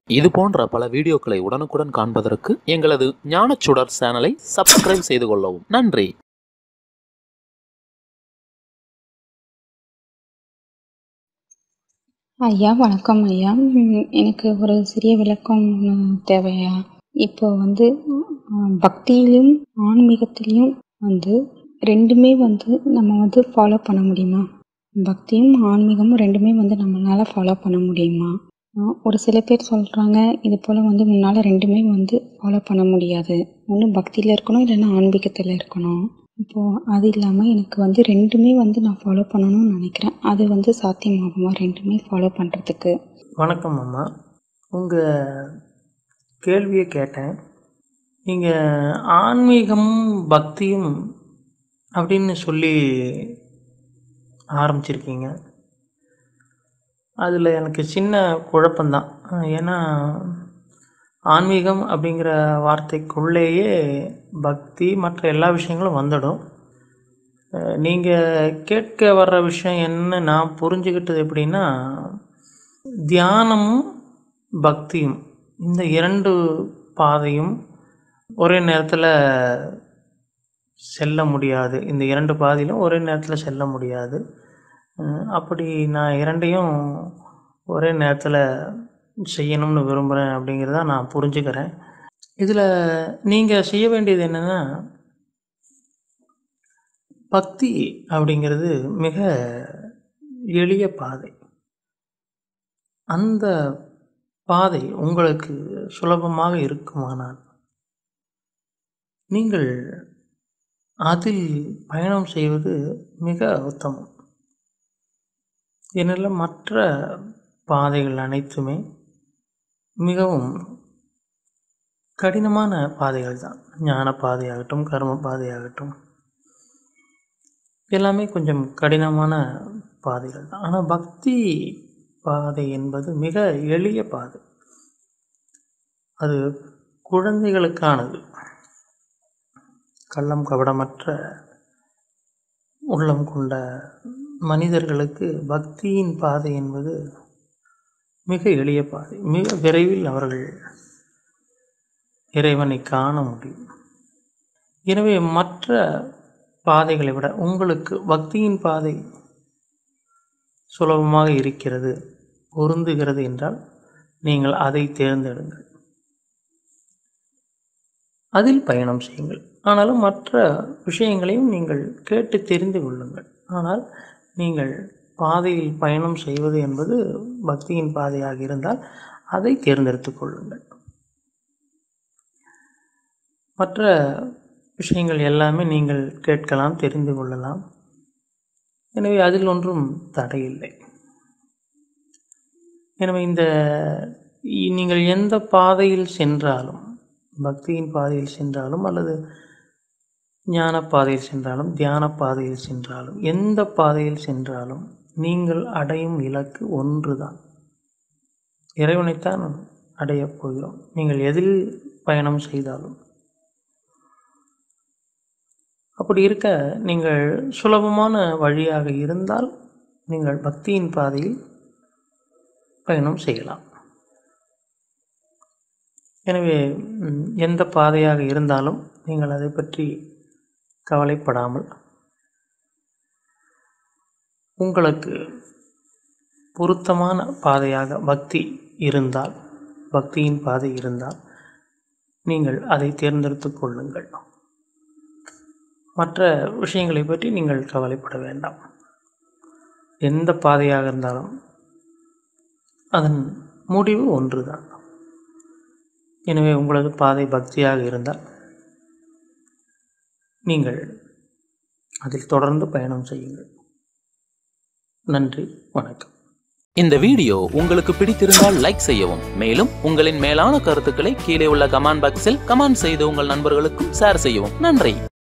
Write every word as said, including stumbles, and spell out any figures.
இது போன்ற பல வீடியோக்களை உடனுக்குடன் காண்பதற்கு எங்களது ஞானச்சுடர் சேனலை சப்ஸ்கிரைப் செய்து கொள்ளவும். நன்றி. ஐயா வணக்கம் ஐயா. ம், எனக்கு ஒரு சிறிய விளக்கம் ம், தேவையா? இப்போ வந்து ம், பக்தியிலும் ஆன்மீகத்திலையும் வந்து ரெண்டுமே வந்து நம்ம வந்து ஃபாலோ பண்ண முடியுமா? பக்தியும் ஆன்மீகமும் ரெண்டுமே வந்து நம்மளால் ஃபாலோ பண்ண முடியுமா? அஹ், ஒரு சில பேர் சொல்கிறாங்க இது போல் வந்து முன்னால் ரெண்டுமே வந்து ஃபாலோ பண்ண முடியாது, ஒன்று பக்தியில் இருக்கணும் இல்லைன்னா ஆன்மீகத்தில் இருக்கணும். இப்போது அது இல்லாமல் எனக்கு வந்து ரெண்டுமே வந்து நான் ஃபாலோ பண்ணணும்னு நினைக்கிறேன். அது வந்து சாத்தியமாகுமா ரெண்டுமே ஃபாலோ பண்ணுறதுக்கு? வணக்கம் அம்மா. உங்கள் கேள்வியை கேட்டேன். நீங்கள் ஆன்மீகமும் பக்தியும் அப்படின்னு சொல்லி ஆரம்பிச்சிருக்கீங்க. அதில் எனக்கு சின்ன குழப்பம்தான். ஏன்னா ஆன்மீகம் அப்படிங்கிற வார்த்தைக்குள்ளேயே பக்தி மற்ற எல்லா விஷயங்களும் வந்துடும். நீங்கள் கேட்க வர்ற விஷயம் என்ன நான் புரிஞ்சுக்கிட்டது எப்படின்னா, தியானமும் பக்தியும் இந்த இரண்டு பாதையும் ஒரே நேரத்தில் செல்ல முடியாது. இந்த இரண்டு பாதையிலும் ஒரே நேரத்தில் செல்ல முடியாது. அஹ் அப்படி நான் இரண்டையும் ஒரே நேரத்தில் செய்யணும்னு விரும்புகிறேன் அப்படிங்கிறத நான் புரிஞ்சுக்கிறேன். இதில் நீங்கள் செய்ய வேண்டியது என்னென்னா, பக்தி அப்படிங்கிறது மிக எளிய பாதை. அந்த பாதை உங்களுக்கு சுலபமாக இருக்குமானால் நீங்கள் அதில் பயணம் செய்வது மிக உத்தமம். ஏனெனில் மற்ற பாதைகள் அனைத்துமே மிகவும் கடினமான பாதைகள் தான். ஞான பாதையாகட்டும், கர்ம பாதையாகட்டும், எல்லாமே கொஞ்சம் கடினமான பாதைகள் தான். ஆனால் பக்தி பாதை என்பது மிக எளிய பாதை. அது குழந்தைகளுக்கானது. கள்ளம் கபடமற்ற உள்ளம் கொண்ட மனிதர்களுக்கு பக்தியின் பாதை என்பது மிக எளிய பாதை. மிக விரைவில் அவர்கள் இறைவனை காண முடியும். எனவே மற்ற பாதைகளை விட உங்களுக்கு பக்தியின் பாதை சுலபமாக இருக்கிறது, பொருந்துகிறது என்றால் நீங்கள் அதை தேர்ந்தெடுங்கள், அதில் பயணம் செய்யுங்கள். ஆனாலும் மற்ற விஷயங்களையும் நீங்கள் கேட்டு தெரிந்து கொள்ளுங்கள். ஆனால் நீங்கள் பாதையில் பயணம் செய்வது என்பது பக்தியின் பாதையாக இருந்தால் அதை தேர்ந்தெடுத்து கொள்ளுங்கள். மற்ற விஷயங்கள் எல்லாமே நீங்கள் கேட்கலாம், தெரிந்து கொள்ளலாம். எனவே அதில் ஒன்றும் தடையில்லை. எனவே இந்த நீங்கள் எந்த பாதையில் சென்றாலும், பக்தியின் பாதையில் சென்றாலும் அல்லது ஞான பாதையில் சென்றாலும், தியான பாதையில் சென்றாலும், எந்த பாதையில் சென்றாலும் நீங்கள் அடையும் இலக்கு ஒன்று தான். இறைவனைத்தான் அடையப் போகிறோம். நீங்கள் எதில் பயணம் செய்தாலும். அப்படி இருக்க நீங்கள் சுலபமான வழியாக இருந்தால் நீங்கள் பக்தியின் பாதையில் பயணம் செய்யலாம். எனவே எந்த பாதையாக இருந்தாலும் நீங்கள் அதை பற்றி கவலைப்படாமல் உங்களுக்கு பொருத்தமான பாதையாக பக்தி இருந்தால், பக்தியின் பாதை இருந்தால் நீங்கள் அதை தேர்ந்தெடுத்து கொள்ளுங்கள். மற்ற விஷயங்களை பற்றி நீங்கள் கவலைப்பட வேண்டாம். எந்த பாதையாக இருந்தாலும் அதன் முடிவு ஒன்று தான். எனவே உங்களது பாதை பக்தியாக இருந்தால் நீங்கள் அதில் தொடர்ந்து பயணம் செய்யுங்கள். நன்றி, வணக்கம். இந்த வீடியோ உங்களுக்கு பிடித்திருந்தால் லைக் செய்யவும். மேலும் உங்களின் மேலான கருத்துக்களை கீழே உள்ள கமெண்ட் பாக்ஸில் கமெண்ட் செய்து உங்கள் நண்பர்களுக்கும் ஷேர் செய்யவும். நன்றி.